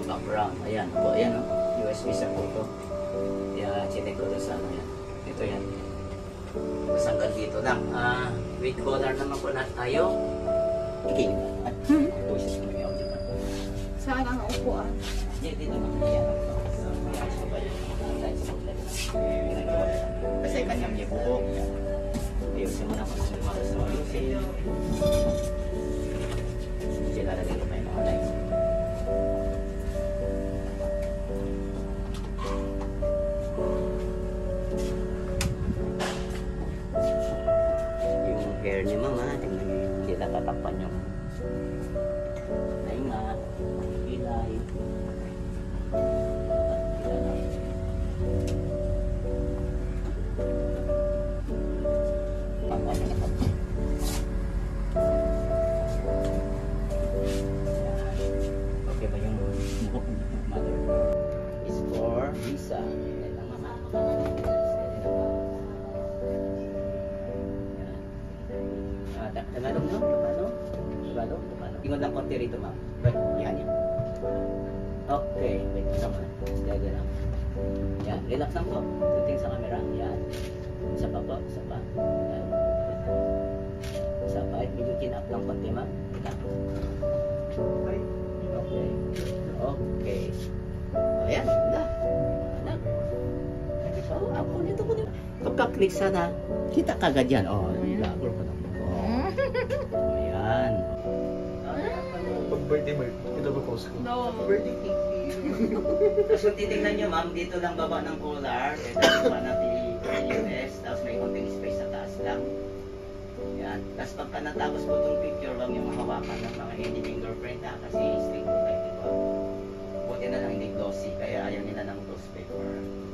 background. Ayan po, ayan o. USB sa photo. Kaya chinek ko sa ano yan. Ito yan. Tapos hanggang dito lang. With color naman po na tayo. Ikilig na. Tusis ko yung audio na. Saan ang upuan? Yan, dito naman. Yan. So, ayan siya ba yung dahil sa outlet. Ginagawa siya. Kasi kanyang niya buhok. Ayusin mo na kung sino mga gusto mo ayusin. Sila lalagay ko pa yung mga lights. Yung hair ni mama, tingnan nyo yung hindi natatakpan yung tainga, ilay. Okay ba yung mother? Is for Lisa. Tumalong no? Tumalong? Ingon lang konti rito, ma'am. Yan yan. Okay, wait naman. Gaga lang. Yan, relax lang po. Tuting sa camera. Yan. Isa pa po, isa pa. Yan. Isa pa. Medyo chin up lang konti, ma'am. Relax. Okay. Okay. O yan, wala. Wala. Oh, ako nito ko nito. Pagka-click sana, kita kagad yan. Oh, vlogger ko na. Ayan. Pag-birthday mo, ito ba post ko? No. Birthday cake. Tapos kung titignan nyo, ma'am, dito lang baba ng collar. Ito yung pa natin US. Tapos may konting space sa taas lang. Ayan. Tapos pagka natapos po itong picture, huwag yung mahawakan ng mga hindi fingerprint ha. Kasi string po tayo dito. Buti na lang hindi glossy. Kaya ayaw nila ng gloss paper.